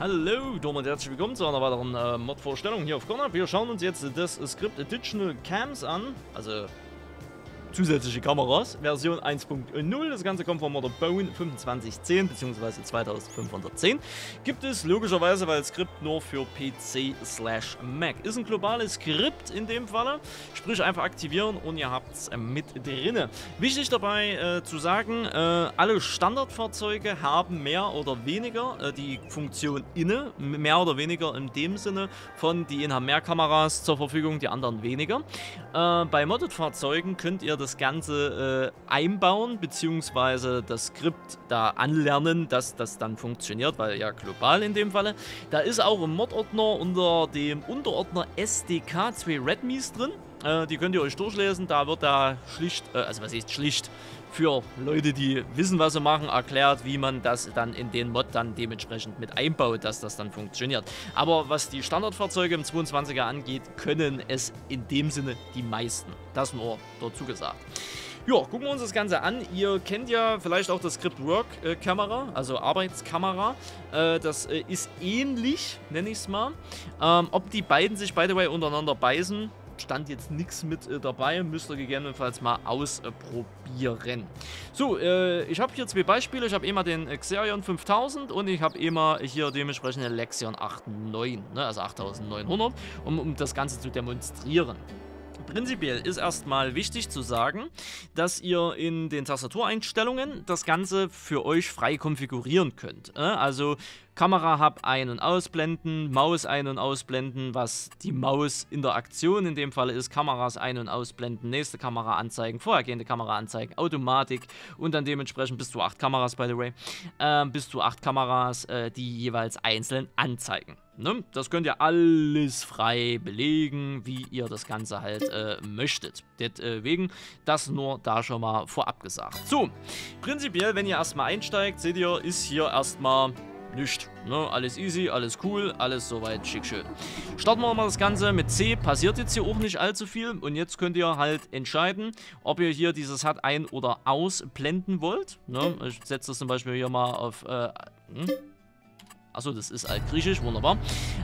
Hallo, und herzlich willkommen zu einer weiteren Mod-Vorstellung hier auf Corner. Wir schauen uns jetzt das Skript Additional Cams an, also zusätzliche Kameras, Version 1.0. Das Ganze kommt vom Modder Bone 2510 bzw. 2510. Gibt es logischerweise, weil das Skript nur für PC/Mac ist. Ein globales Skript in dem Falle, sprich einfach aktivieren und ihr habt es mit drinne. Wichtig dabei zu sagen, alle Standardfahrzeuge haben mehr oder weniger die Funktion inne, mehr oder weniger in dem Sinne von, die einen haben mehr Kameras zur Verfügung, die anderen weniger. Bei Modded-Fahrzeugen könnt ihr das Ganze einbauen, beziehungsweise das Skript da anlernen, dass das dann funktioniert, weil ja global in dem Falle. Da ist auch im Mod-Ordner unter dem Unterordner SDK2 Redmis drin. Die könnt ihr euch durchlesen, da wird da schlicht, also was heißt schlicht, für Leute, die wissen, was sie machen, erklärt, wie man das dann in den Mod dann dementsprechend mit einbaut, dass das dann funktioniert. Aber was die Standardfahrzeuge im 22er angeht, können es in dem Sinne die meisten. Das nur dazu gesagt. Ja, gucken wir uns das Ganze an. Ihr kennt ja vielleicht auch das Skript Work Kamera, also Arbeitskamera. Das ist ähnlich, nenne ich es mal. Ob die beiden sich, by the way, untereinander beißen, stand jetzt nichts mit dabei, müsst ihr gegebenenfalls mal ausprobieren. So, ich habe hier zwei Beispiele. Ich habe immer den Xerion 5000 und ich habe immer hier dementsprechend den Lexion 8.9, ne, also 8900, um das Ganze zu demonstrieren. Prinzipiell ist erstmal wichtig zu sagen, dass ihr in den Tastatureinstellungen das Ganze für euch frei konfigurieren könnt. Also Kamera-Hub ein- und ausblenden, Maus ein- und ausblenden, was die Maus-Interaktion in dem Falle ist, Kameras ein- und ausblenden, nächste Kamera anzeigen, vorhergehende Kamera anzeigen, Automatik und dann dementsprechend bis zu 8 Kameras, by the way, bis zu 8 Kameras, die jeweils einzeln anzeigen. Ne? Das könnt ihr alles frei belegen, wie ihr das Ganze halt möchtet. Deswegen das nur da schon mal vorab gesagt. So, prinzipiell, wenn ihr erstmal einsteigt, seht ihr, ist hier erstmal nichts. Ne? Alles easy, alles cool, alles soweit schick schön. Starten wir mal das Ganze mit C. Passiert jetzt hier auch nicht allzu viel. Und jetzt könnt ihr halt entscheiden, ob ihr hier dieses HUD ein- oder ausblenden wollt. Ne? Ich setze das zum Beispiel hier mal auf... Achso, das ist altgriechisch, wunderbar.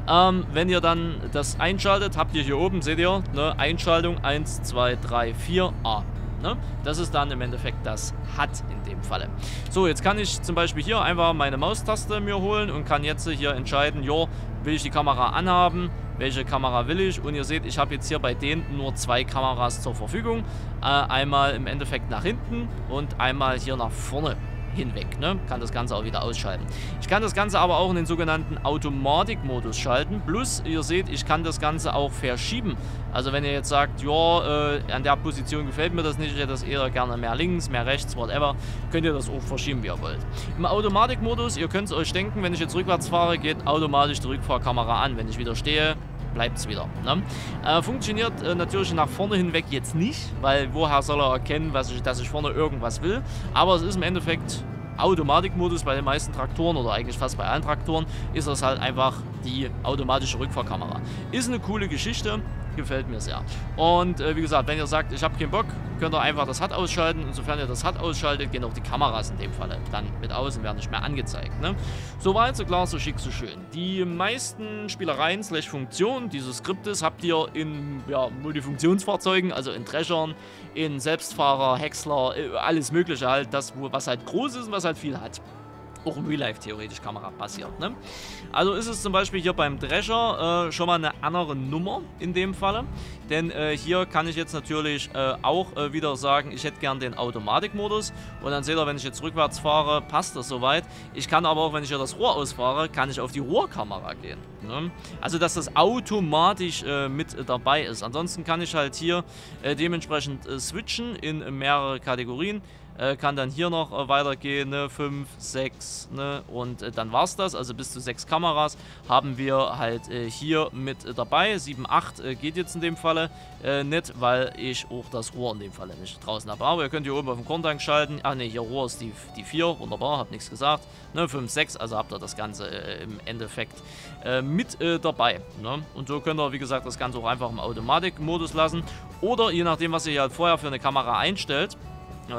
Wenn ihr dann das einschaltet, habt ihr hier oben, seht ihr, ne, Einschaltung 1, 2, 3, 4, A. Ne? Das ist dann im Endeffekt das HUD in dem Falle. So, jetzt kann ich zum Beispiel hier einfach meine Maustaste mir holen und kann jetzt hier entscheiden, jo, will ich die Kamera anhaben, welche Kamera will ich? Und ihr seht, ich habe jetzt hier bei denen nur 2 Kameras zur Verfügung. Einmal im Endeffekt nach hinten und einmal hier nach vorne hinweg, ne? Kann das Ganze auch wieder ausschalten. Ich kann das Ganze aber auch in den sogenannten Automatik-Modus schalten. Plus, ihr seht, ich kann das Ganze auch verschieben. Also wenn ihr jetzt sagt, ja, an der Position gefällt mir das nicht, ich hätte das eher gerne mehr links, mehr rechts, whatever, könnt ihr das auch verschieben, wie ihr wollt. Im Automatik-Modus, ihr könnt es euch denken, wenn ich jetzt rückwärts fahre, geht automatisch die Rückfahrkamera an. Wenn ich wieder stehe, bleibt es wieder. Ne? Funktioniert natürlich nach vorne hinweg jetzt nicht, weil woher soll er erkennen, dass ich vorne irgendwas will. Aber es ist im Endeffekt Automatikmodus bei den meisten Traktoren oder eigentlich fast bei allen Traktoren, ist das halt einfach die automatische Rückfahrkamera. Ist eine coole Geschichte, gefällt mir sehr. Und wie gesagt, wenn ihr sagt, ich habe keinen Bock, könnt ihr einfach das HUD ausschalten. Und sofern ihr das HUD ausschaltet, gehen auch die Kameras in dem Falle dann mit aus und werden nicht mehr angezeigt. Ne? So weit, so klar, so schick, so schön. Die meisten Spielereien / Funktionen dieses Skriptes habt ihr in Multifunktionsfahrzeugen, also in Dreschern, in Selbstfahrer, Häcksler, alles mögliche halt, das, was halt groß ist und was halt viel hat. Auch im Real Life theoretisch Kamera passiert. Ne? Also ist es zum Beispiel hier beim Drescher schon mal eine andere Nummer in dem Falle. Denn hier kann ich jetzt natürlich auch wieder sagen, ich hätte gern den Automatikmodus. Und dann seht ihr, wenn ich jetzt rückwärts fahre, passt das soweit. Ich kann aber auch, wenn ich hier das Rohr ausfahre, kann ich auf die Rohrkamera gehen. Ne? Also dass das automatisch mit dabei ist. Ansonsten kann ich halt hier dementsprechend switchen in mehrere Kategorien. Kann dann hier noch weitergehen, ne, 5, 6, ne, und dann war's das. Also bis zu 6 Kameras haben wir halt hier mit dabei. 7, 8 geht jetzt in dem Falle nicht, weil ich auch das Rohr in dem Falle nicht draußen habe. Aber ihr könnt hier oben auf dem Korntank schalten. Ah ne, hier Rohr ist die 4, wunderbar, hab nichts gesagt. Ne, 5, 6, also habt ihr das Ganze im Endeffekt mit dabei. Ne? Und so könnt ihr, wie gesagt, das Ganze auch einfach im Automatikmodus lassen. Oder je nachdem, was ihr halt vorher für eine Kamera einstellt,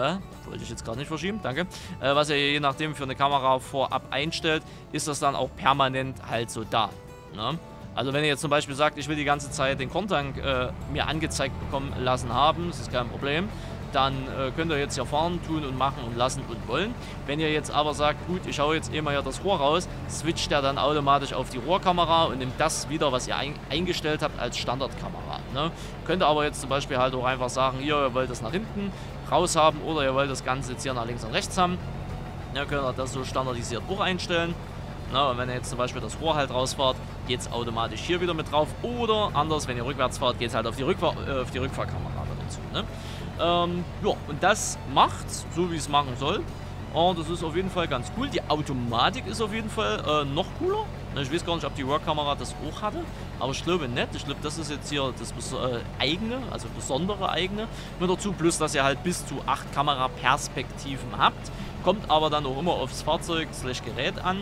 wollte ich jetzt gerade nicht verschieben, danke, was ihr je nachdem für eine Kamera vorab einstellt, ist das dann auch permanent halt so da. Ne? Also wenn ihr jetzt zum Beispiel sagt, ich will die ganze Zeit den Contank mir angezeigt bekommen lassen haben, das ist kein Problem, dann könnt ihr jetzt hier fahren, tun und machen und lassen und wollen. Wenn ihr jetzt aber sagt, gut, ich schaue jetzt immer hier das Rohr raus, switcht er dann automatisch auf die Rohrkamera und nimmt das wieder, was ihr eingestellt habt, als Standardkamera. Ne? Könnt ihr aber jetzt zum Beispiel halt auch einfach sagen, ihr wollt das nach hinten raus haben oder ihr wollt das Ganze jetzt hier nach links und rechts haben. Ja, könnt ihr das so standardisiert auch einstellen. Na, und wenn ihr jetzt zum Beispiel das Rohr halt rausfahrt, geht es automatisch hier wieder mit drauf. Oder anders, wenn ihr rückwärts fahrt, geht es halt auf die Rückfahrkamera dazu. Ne? Ja, und das macht, so wie es machen soll. Und das ist auf jeden Fall ganz cool. Die Automatik ist auf jeden Fall noch cooler. Ich weiß gar nicht, ob die Work-Kamera das auch hatte, aber ich glaube nicht. Ich glaube, das ist jetzt hier das eigene, also besondere eigene mit dazu. Plus, dass ihr halt bis zu 8 Kameraperspektiven habt. Kommt aber dann auch immer aufs Fahrzeug/Gerät an.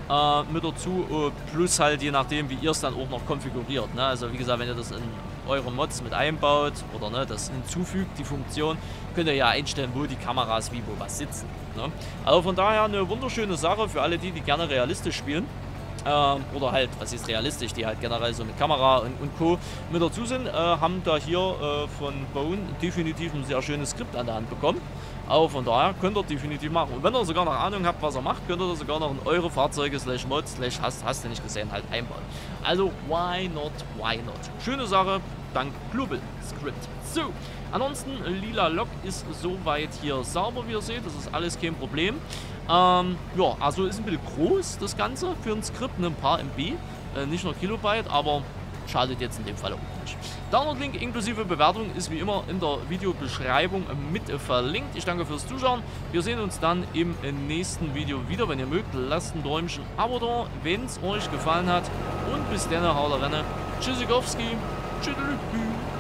Mit dazu, plus halt je nachdem, wie ihr es dann auch noch konfiguriert. Ne? Also wie gesagt, wenn ihr das in eure Mods mit einbaut oder ne, das hinzufügt, die Funktion, könnt ihr ja einstellen, wo die Kameras wie wo was sitzen. Ne? Also von daher eine wunderschöne Sache für alle die gerne realistisch spielen. Oder halt, was ist realistisch, die halt generell so mit Kamera und Co. mit dazu sind, haben da hier von Bone definitiv ein sehr schönes Skript an der Hand bekommen. Aber von daher könnt ihr definitiv machen. Und wenn ihr sogar noch Ahnung habt, was er macht, könnt ihr das sogar noch in eure Fahrzeuge /Mods/ hast du nicht gesehen, halt einbauen. Also, why not, why not? Schöne Sache, dank Global Script. So, ansonsten, lila Lok ist soweit hier sauber, wie ihr seht. Das ist alles kein Problem. Ja, also ist ein bisschen groß, das Ganze, für ein Skript, ein paar MB. Nicht nur Kilobyte, aber schadet jetzt in dem Fall auch nicht. Download-Link inklusive Bewertung ist wie immer in der Videobeschreibung mit verlinkt. Ich danke fürs Zuschauen. Wir sehen uns dann im nächsten Video wieder. Wenn ihr mögt, lasst ein Däumchen, Abo da, wenn es euch gefallen hat. Und bis dann, haut rein. Tschüssikowski. Tschüss.